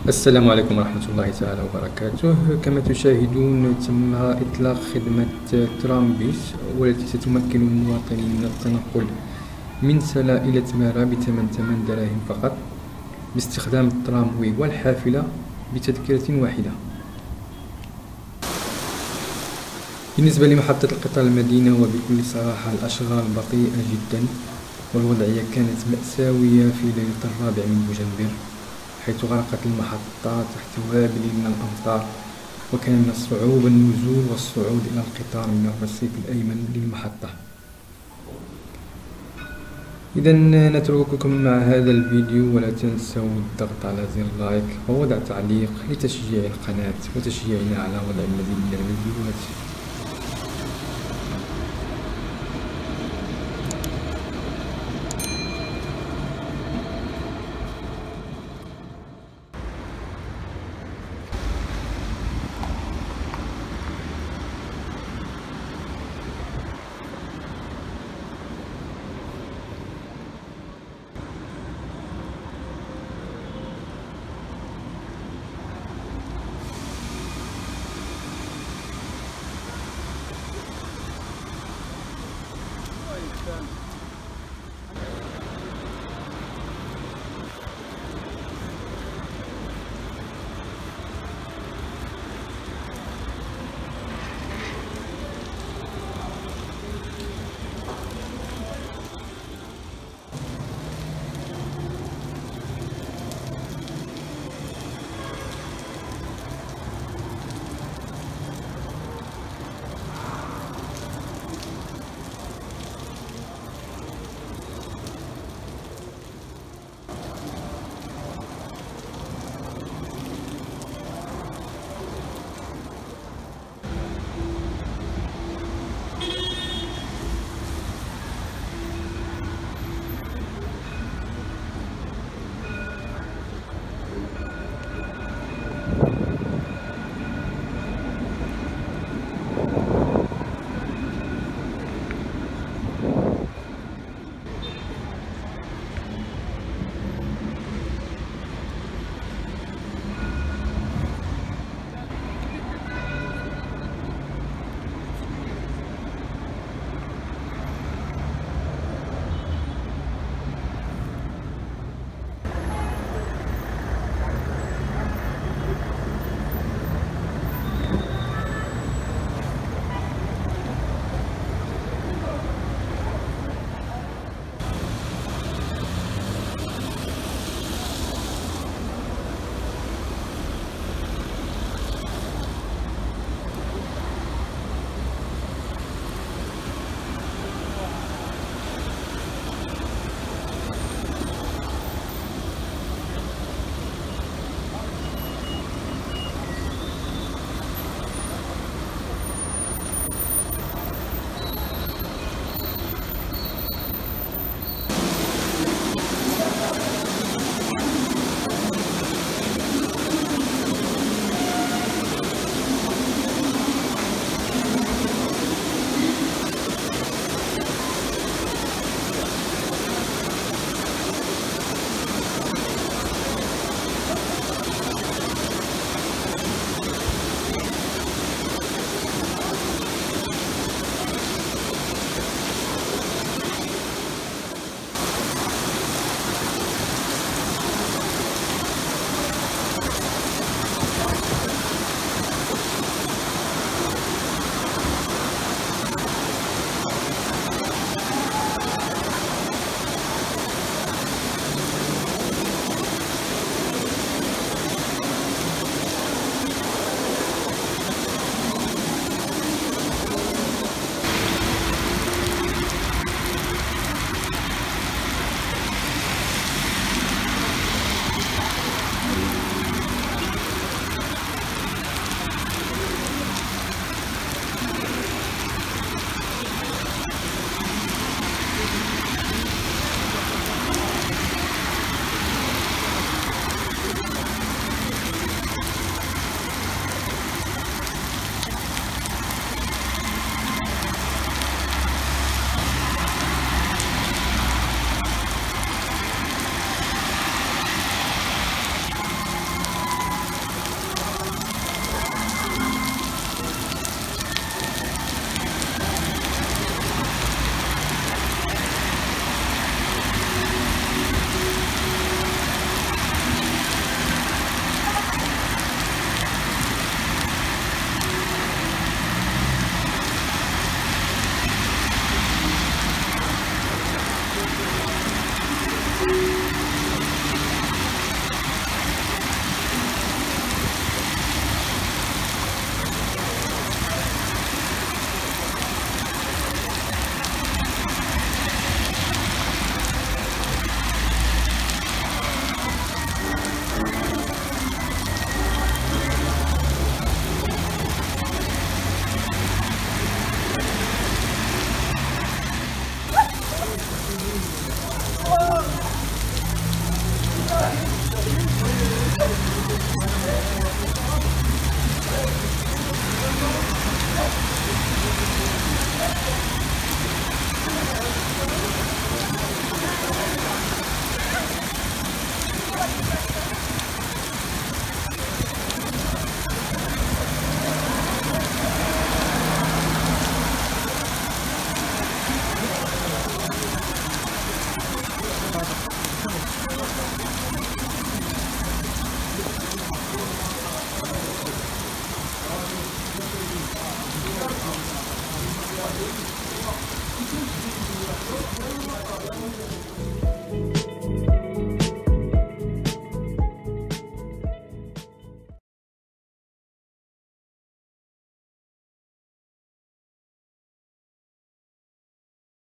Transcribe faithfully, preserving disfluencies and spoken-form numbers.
السلام عليكم ورحمة الله تعالى وبركاته. كما تشاهدون تم إطلاق خدمة ترامبيس، والتي ستمكن المواطنين من التنقل من سلا إلى تمارا بثمن ثمان دراهم فقط باستخدام التراموي والحافلة بتذكرة واحدة. بالنسبة لمحطة القطار المدينة، وبكل صراحة الأشغال بطيئة جدا، والوضعية كانت مأساوية في ليلة الرابع من دجنبر، حيث غرقت المحطة تحت وابل من الأمطار، وكان من الصعوبة النزول والصعود إلى القطار من الرصيف الأيمن للمحطة. إذا نترككم مع هذا الفيديو، ولا تنسوا الضغط على زر لايك ووضع تعليق لتشجيع القناة وتشجيعنا على وضع المزيد من الفيديوهات.